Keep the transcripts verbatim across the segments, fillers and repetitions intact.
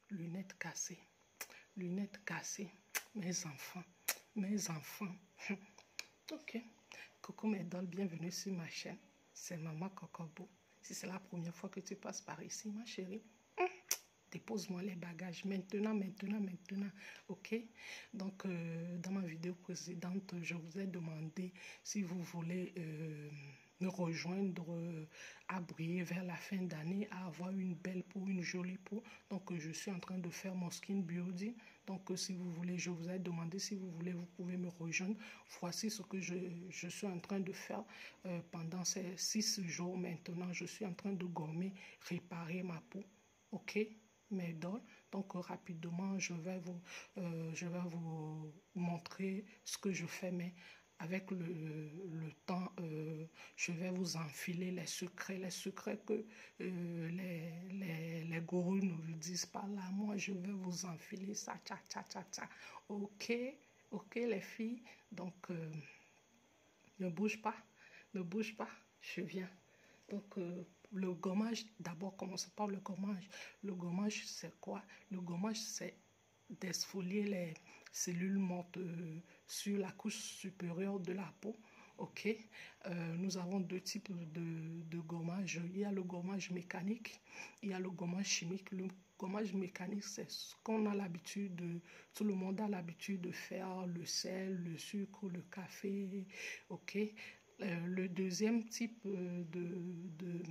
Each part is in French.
lunettes cassées, lunettes cassées, mes enfants, mes enfants. Ok, coucou mes dolls, bienvenue sur ma chaîne, c'est Maman Cocobo. Si c'est la première fois que tu passes par ici, ma chérie, dépose-moi les bagages maintenant, maintenant, maintenant, ok? Donc, euh, dans ma vidéo précédente, je vous ai demandé si vous voulez euh, me rejoindre euh, à briller vers la fin d'année, à avoir une belle peau, une jolie peau. Donc, euh, je suis en train de faire mon skin building. Donc, euh, si vous voulez, je vous ai demandé si vous voulez, vous pouvez me rejoindre. Voici ce que je, je suis en train de faire euh, pendant ces six jours maintenant. Je suis en train de gommer, réparer ma peau, ok? Mes dolls. Donc euh, rapidement je vais vous euh, je vais vous montrer ce que je fais, mais avec le, le temps euh, je vais vous enfiler les secrets les secrets que euh, les, les, les gourous ne vous disent pas là. Moi je vais vous enfiler ça, tcha tcha tcha tcha. Ok, ok les filles. Donc euh, ne bouge pas, ne bouge pas, je viens. Donc, euh, le gommage, d'abord, commençons par le gommage. Le gommage, c'est quoi? Le gommage, c'est d'exfolier les cellules mortes euh, sur la couche supérieure de la peau. Ok, euh, nous avons deux types de, de gommage. Il y a le gommage mécanique, il y a le gommage chimique. Le gommage mécanique, c'est ce qu'on a l'habitude de, tout le monde a l'habitude de faire, le sel, le sucre, le café. Ok. Euh, le deuxième type euh, de, de,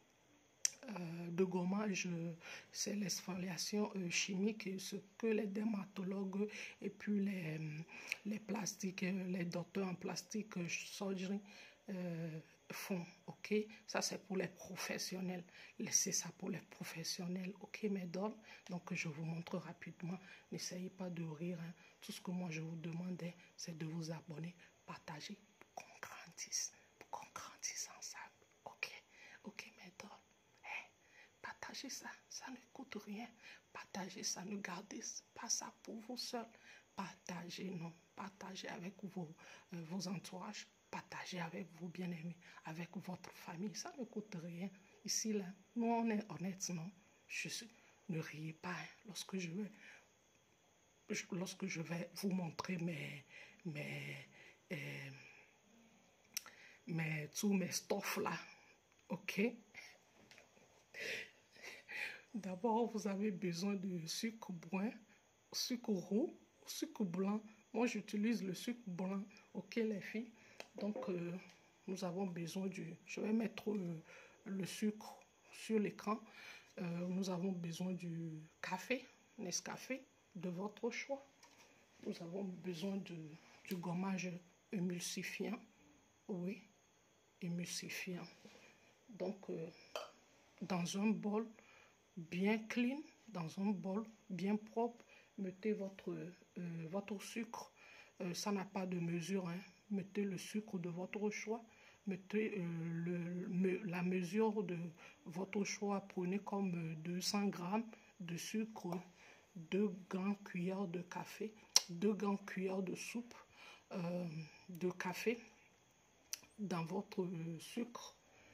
euh, de gommage, euh, c'est l'exfoliation euh, chimique, ce que les dermatologues et puis les, les plastiques, les docteurs en plastique euh, surgery euh, font. Ok, ça c'est pour les professionnels. Laissez ça pour les professionnels. Ok, mes dolls. Donc je vous montre rapidement. N'essayez pas de rire, hein. Tout ce que moi je vous demandais, c'est de vous abonner, partager, qu'on grandisse, pour qu'on grandisse ensemble. Ok, ok mes dolls. Hey, partagez ça, ça ne coûte rien. Partagez ça, ne gardez pas ça pour vous seuls. Partagez, non, partagez avec vos, euh, vos entourages, partagez avec vos bien-aimés, avec votre famille. Ça ne coûte rien. Ici, là, nous on est honnêtes, non? Je suis, ne riez pas, hein, lorsque je vais lorsque je vais vous montrer mes, mes, euh, mes, tous mes stuffs là, ok? D'abord, vous avez besoin de sucre brun, sucre roux, sucre blanc. Moi, j'utilise le sucre blanc, ok les filles? Donc, euh, nous avons besoin du... Je vais mettre euh, le sucre sur l'écran. Euh, nous avons besoin du café, Nescafé, de votre choix. Nous avons besoin de, du gommage émulsifiant. Oui, émulsifiant. Donc, euh, dans un bol bien clean, dans un bol bien propre, mettez votre, euh, votre sucre. Euh, ça n'a pas de mesure, hein. Mettez le sucre de votre choix. Mettez euh, le, me, la mesure de votre choix. Prenez comme euh, deux cents grammes de sucre, deux grandes cuillères de café, deux grandes cuillères de soupe euh, de café dans votre euh, sucre,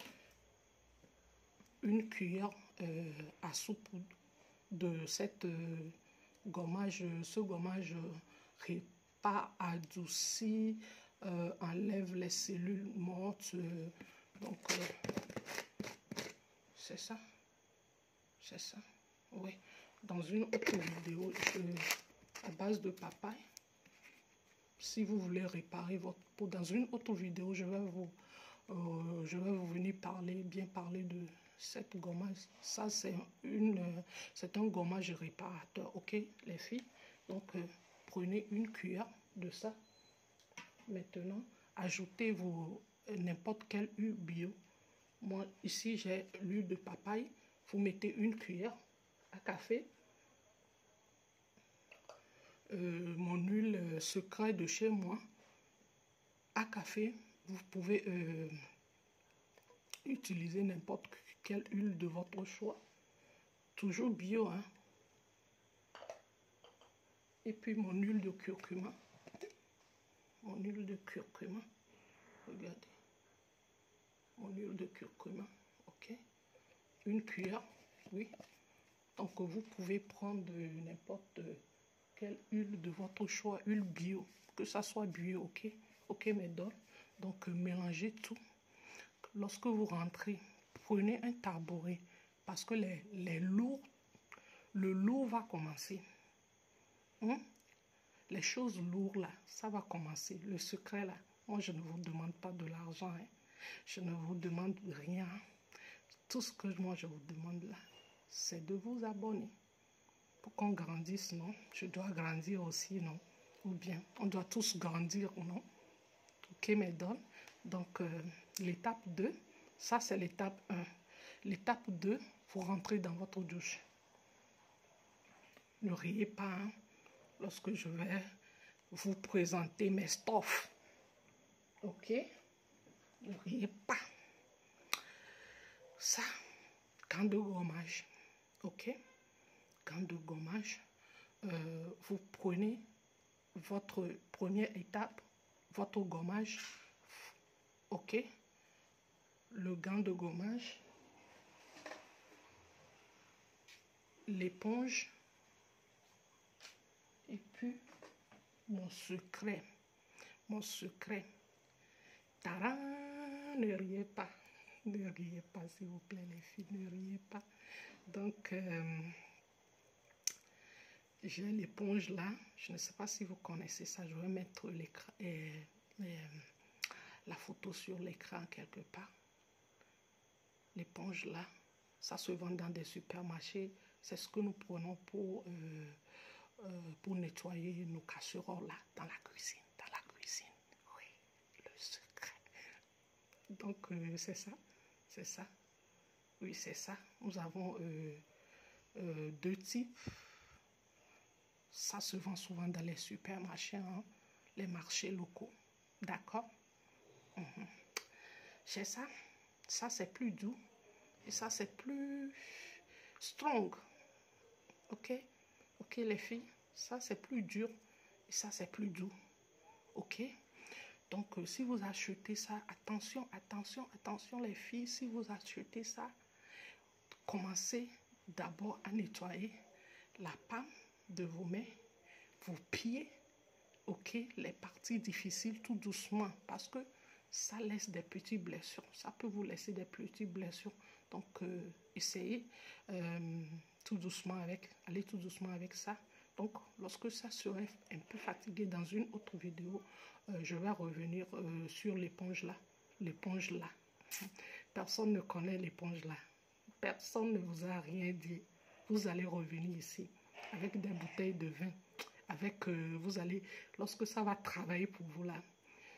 une cuillère euh, à soupe de cette euh, gommage, ce gommage euh, pas adouci, euh, enlève les cellules mortes. Euh, donc euh, c'est ça, c'est ça. Oui, dans une autre vidéo je, à base de papaye, si vous voulez réparer votre peau, dans une autre vidéo je vais vous euh, je vais vous venir parler, bien parler de cette gommage. Ça c'est une euh, c'est un gommage réparateur, ok les filles? Donc euh, prenez une cuillère de ça. Maintenant ajoutez vos euh, n'importe quelle huile bio. Moi ici j'ai l'huile de papaye. Vous mettez une cuillère à café. Euh, mon huile secret de chez moi à café. Vous pouvez euh, utiliser n'importe quelle huile de votre choix, toujours bio, hein. Et puis mon huile de curcuma, mon huile de curcuma, regardez, mon huile de curcuma, ok, une cuillère, oui, Donc, vous pouvez prendre n'importe quelle huile de votre choix, huile bio, que ça soit bio, ok? Ok, mesdames. Donc, mélangez tout. Lorsque vous rentrez, prenez un tabouret parce que les, les lourds, le lourd va commencer. Hein? Les choses lourdes là, ça va commencer. Le secret là, moi je ne vous demande pas de l'argent. Hein. Je ne vous demande rien. Tout ce que moi je vous demande là, c'est de vous abonner. Pour qu'on grandisse, non? Je dois grandir aussi, non? Ou bien, on doit tous grandir, non? Ok, mesdames. Donc, euh, l'étape deux, ça c'est l'étape un. L'étape deux, vous rentrez dans votre douche. Ne riez pas, hein, lorsque je vais vous présenter mes stuffs. Ok? Ne riez pas. Ça, gants de gommage. Ok? Gants de gommage. Euh, vous prenez votre première étape, votre gommage. Ok? Le gant de gommage. L'éponge. Et puis, mon secret. Mon secret. Taran! Ne riez pas. Ne riez pas, s'il vous plaît, les filles. Ne riez pas. Donc, euh, j'ai l'éponge là. Je ne sais pas si vous connaissez ça. Je vais mettre l'écran et, et la photo sur l'écran quelque part. L'éponge là, ça se vend dans des supermarchés. C'est ce que nous prenons pour, euh, euh, pour nettoyer nos casseroles là, dans la cuisine. Dans la cuisine. Oui, le secret. Donc, euh, c'est ça. C'est ça. Oui, c'est ça. Nous avons euh, euh, deux types. Ça se vend souvent dans les supermarchés, hein, les marchés locaux. D'accord? Mm-hmm. J'ai ça. Ça, c'est plus doux. Et ça, c'est plus strong. Ok? Ok, les filles? Ça, c'est plus dur. Et ça, c'est plus doux. Ok? Donc, euh, si vous achetez ça, attention, attention, attention, les filles. Si vous achetez ça, commencez d'abord à nettoyer la palme de vos mains, vos pieds, ok, les parties difficiles tout doucement parce que ça laisse des petites blessures, ça peut vous laisser des petites blessures. Donc, euh, essayez euh, tout doucement avec, allez tout doucement avec ça. Donc, lorsque ça serait un peu fatigué dans une autre vidéo, euh, je vais revenir euh, sur l'éponge là, l'éponge là. Personne ne connaît l'éponge là. Personne ne vous a rien dit. Vous allez revenir ici avec des bouteilles de vin. Avec, euh, vous allez, lorsque ça va travailler pour vous là,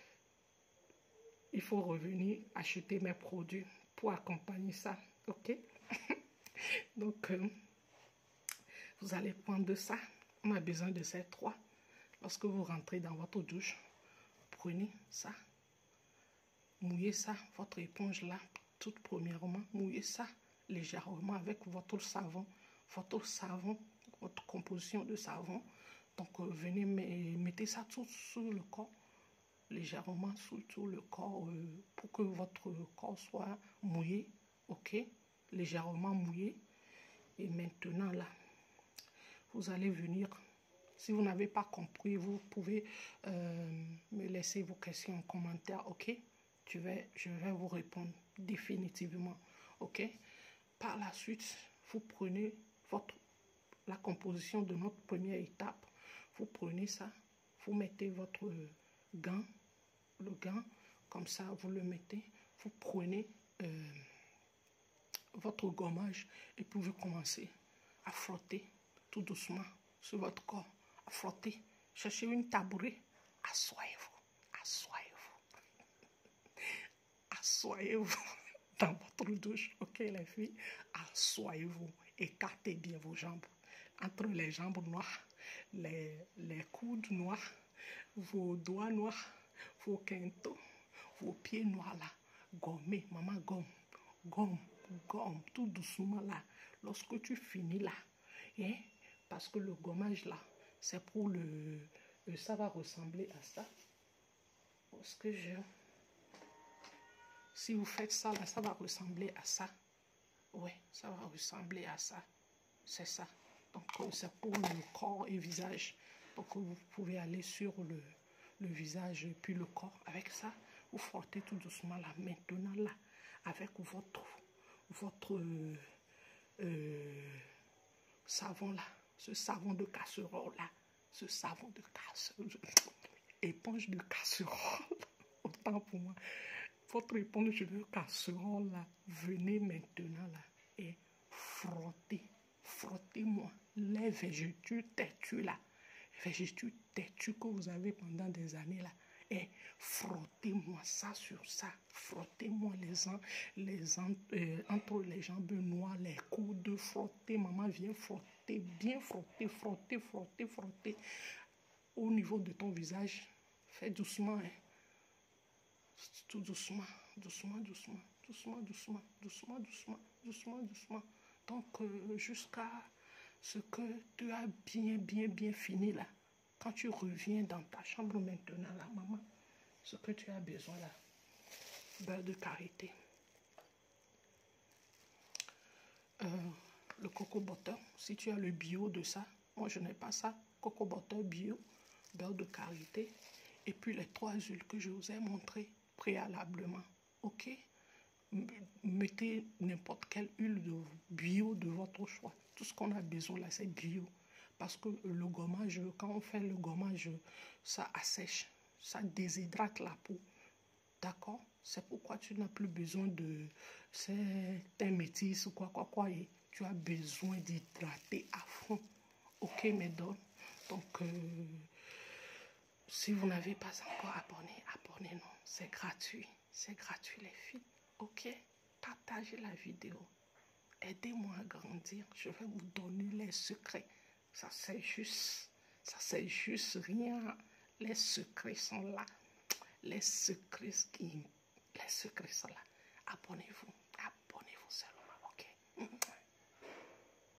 il faut revenir acheter mes produits pour accompagner ça. Ok? Donc, euh, vous allez prendre ça. On a besoin de ces trois. Lorsque vous rentrez dans votre douche, prenez ça. Mouillez ça, votre éponge là, tout premièrement. Mouillez ça légèrement avec votre savon, votre savon, votre composition de savon. Donc, euh, venez, mettez ça tout sur le corps, légèrement sur tout le corps, euh, pour que votre corps soit mouillé, ok, légèrement mouillé. Et maintenant, là, vous allez venir, si vous n'avez pas compris, vous pouvez euh, me laisser vos questions en commentaire, ok. Je vais, je vais vous répondre définitivement, ok. Par la suite, vous prenez votre, la composition de notre première étape. Vous prenez ça, vous mettez votre gant, le gant, comme ça, vous le mettez. Vous prenez euh, votre gommage et puis vous commencez à frotter tout doucement sur votre corps. À frotter. Cherchez une tabouret. Assoyez-vous. Assoyez-vous. Assoyez-vous dans votre douche. Ok, les filles? Assoyez-vous. Écartez bien vos jambes. Entre les jambes noires, les, les coudes noirs, vos doigts noirs, vos quintaux, vos pieds noirs là. Gommez, maman, gomme, gomme, gomme, tout doucement là. Lorsque tu finis là, hein, parce que le gommage là, c'est pour le, le... Ça va ressembler à ça. Parce que je... Si vous faites ça là, ça va ressembler à ça. Ouais, ça va ressembler à ça. c'est ça. Donc, euh, c'est pour le corps et visage. Donc, vous pouvez aller sur le, le visage et puis le corps. Avec ça, vous frottez tout doucement là. Maintenant, là, avec votre, votre euh, euh, savon là, ce savon de casserole là, ce savon de casserole, éponge de casserole, autant pour moi. Votre éponge de casserole là, venez maintenant là et frottez, frottez-moi les végétaux têtus là, végétaux têtus que vous avez pendant des années là, et frottez-moi ça sur ça, frottez-moi les, en, les en, euh, entre les jambes noires, les coudes, frottez, maman viens frotter, bien frotter, frotter, frotter, frotter, au niveau de ton visage, fais doucement, hein. Tout doucement, doucement, doucement, doucement, doucement, doucement, doucement, doucement, doucement. Donc, euh, jusqu'à ce que tu as bien, bien, bien fini là. Quand tu reviens dans ta chambre maintenant là, maman, ce que tu as besoin là, beurre de karité, euh, le coco butter, si tu as le bio de ça, moi je n'ai pas ça, coco butter bio, beurre de karité, et puis les trois huiles que je vous ai montrées préalablement, ok? Mettez n'importe quelle huile de bio de votre choix. Tout ce qu'on a besoin là, c'est bio. Parce que le gommage, quand on fait le gommage, ça assèche, ça déshydrate la peau. D'accord? C'est pourquoi tu n'as plus besoin de c'est un métis ou quoi, quoi, quoi. Et tu as besoin d'hydrater à fond. Ok, mesdames? Donc, euh, si vous n'avez pas encore abonné, abonnez-nous. C'est gratuit. C'est gratuit, les filles. Ok? Partagez la vidéo. Aidez-moi à grandir. Je vais vous donner les secrets. Ça, c'est juste. Ça, c'est juste rien. Les secrets sont là. Les secrets, les secrets sont là. Abonnez-vous. Abonnez-vous seulement.